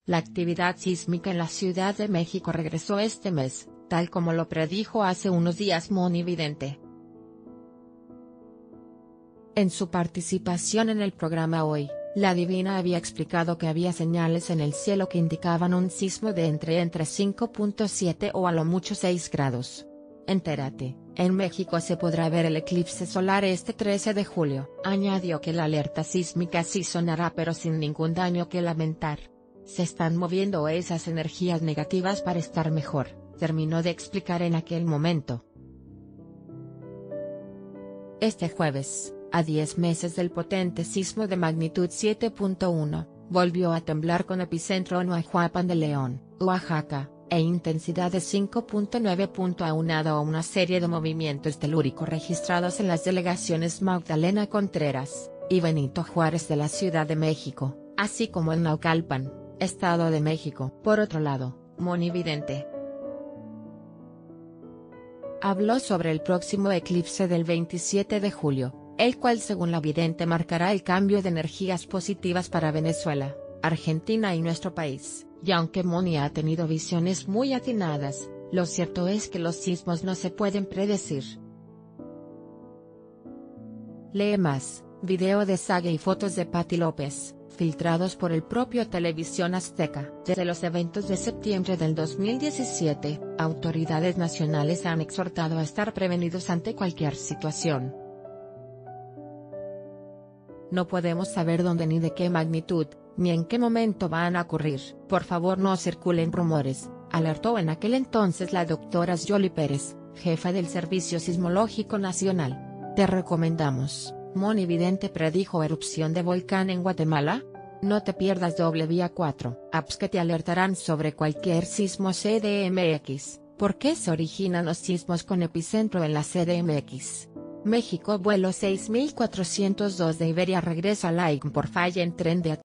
La actividad sísmica en la Ciudad de México regresó este mes, tal como lo predijo hace unos días Moni Vidente. En su participación en el programa Hoy, la divina había explicado que había señales en el cielo que indicaban un sismo de entre 5.7 o a lo mucho 6 grados. Entérate, en México se podrá ver el eclipse solar este 13 de julio. Añadió que la alerta sísmica sí sonará pero sin ningún daño que lamentar. Se están moviendo esas energías negativas para estar mejor, terminó de explicar en aquel momento. Este jueves, a 10 meses del potente sismo de magnitud 7.1, volvió a temblar con epicentro en Huajuapan de León, Oaxaca, e intensidad de 5.9. Aunado a una serie de movimientos telúricos registrados en las delegaciones Magdalena Contreras y Benito Juárez de la Ciudad de México, así como en Naucalpan, Estado de México. Por otro lado, Moni Vidente habló sobre el próximo eclipse del 27 de julio, el cual según la vidente marcará el cambio de energías positivas para Venezuela, Argentina y nuestro país. Y aunque Moni ha tenido visiones muy atinadas, lo cierto es que los sismos no se pueden predecir. Lee más, video de Sague y fotos de Patti López, filtrados por el propio Televisión Azteca. Desde los eventos de septiembre del 2017, autoridades nacionales han exhortado a estar prevenidos ante cualquier situación. No podemos saber dónde ni de qué magnitud, ni en qué momento van a ocurrir. Por favor no circulen rumores, alertó en aquel entonces la doctora Yoli Pérez, jefa del Servicio Sismológico Nacional. Te recomendamos, Moni Vidente predijo erupción de volcán en Guatemala. No te pierdas W4 apps que te alertarán sobre cualquier sismo CDMX. ¿Por qué se originan los sismos con epicentro en la CDMX? México. Vuelo 6402 de Iberia regresa a Laim por falla en tren de